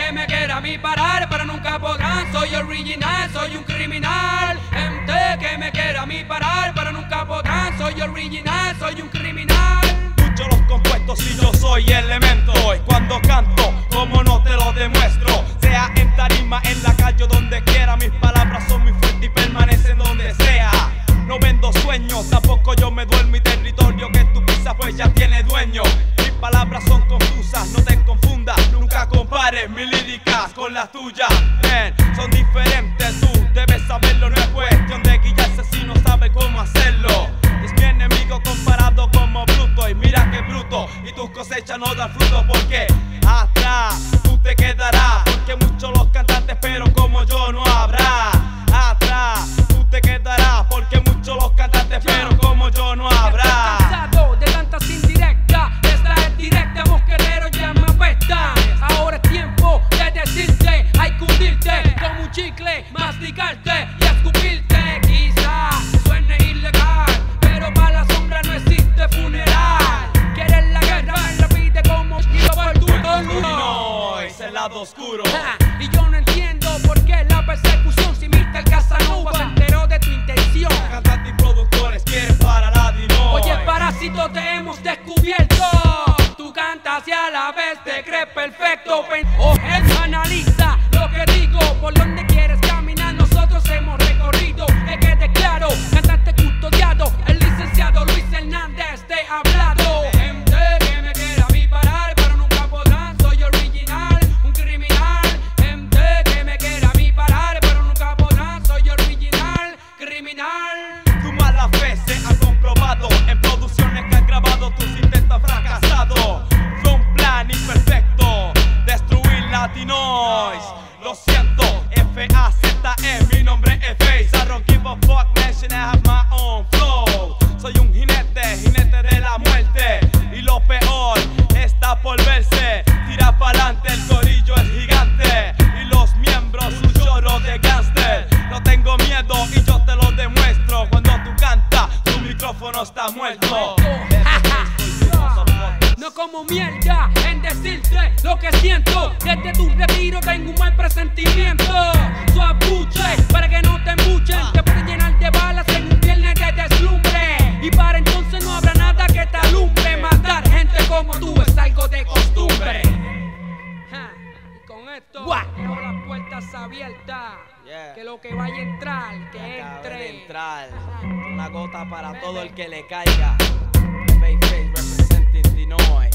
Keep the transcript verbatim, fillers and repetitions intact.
que me quiera a mí parar, pero nunca podrán. Soy original, soy un criminal. M T que me quiera a mí parar, pero nunca podrán. Soy original, soy un criminal. Muchos los compuestos y yo soy elemento. Y cuando canto, como no te lo demuestro, sea en tarima, en la calle o donde quiera, mis palabras son muy fuertes y permanecen donde sea. No vendo sueños, tampoco yo me duermo. Mi territorio que tú pisas pues ya tiene dueño. Mis palabras son confusas, no te confundas. Nunca compares mis líricas con las tuyas. Man, son diferentes, tú debes saberlo. No es cuestión de guiarse si no sabes cómo hacerlo. Es mi enemigo comparado como bruto. Y mira que bruto, y tus cosechas no dan fruto. Porque atrás tú te quedarás, porque muchos los cantantes pero como yo no habrá. Atrás tú te quedarás, porque muchos los cantantes pero como yo no habrá. Estoy cansado de tantas indirectas, esta es directa, mosquerero ya me apesta. Ahora es tiempo de decirte, hay que hundirte como un chicle, masticarte y escupirte. Quizá suene ilegal, pero para la sombra no existe funeral. Quieres la guerra, repite como tiro por tu No, es el lado oscuro. Ja, y yo no entiendo por qué la persecución. Si mister Casanova se enteró de tu intención. Cantantes y productores quieren para la Dino. Oye, parásito, te hemos descubierto. Tú cantas y a la vez te crees perfecto. Oje, analiza lo que digo. Por donde quieres caminar, nosotros hemos recorrido. Que quede claro, cantante custodiado, el licenciado Luis Hernández te ha hablado. M T que me quiera a mí parar, pero nunca podrán. Soy original, un criminal. M T que me quiera a mí parar, pero nunca podrán. Soy original, criminal. Tu mala fe se ha comprobado en producciones que han grabado, tus intentos fracasado. Fue un plan imperfecto, destruir Latinois. Lo siento, F A Z E, mi nombre es Face. I don't give a fuck, nation, I have my own flow. Soy un jinete, jinete de la muerte. Y lo peor está por verse. Tira pa'lante, el corillo es gigante. Y los miembros, un chorro de gangster. No tengo miedo y yo te lo demuestro. Cuando tú cantas, tu micrófono está muerto. No como mierda en decirte lo que siento. Desde tu retiro tengo un mal presentimiento. Suabuche para que no te embuchen. Te pueden llenar de balas en un viernes de deslumbre. Y para entonces no habrá nada que te alumbre. Matar gente como tú es algo de costumbre. Ja, y con esto dejo las puertas abiertas. Yeah. Que lo que vaya a entrar, que Acaba de entre. entrar. Una gota para todo el que le caiga. Face Face representing Dinoy.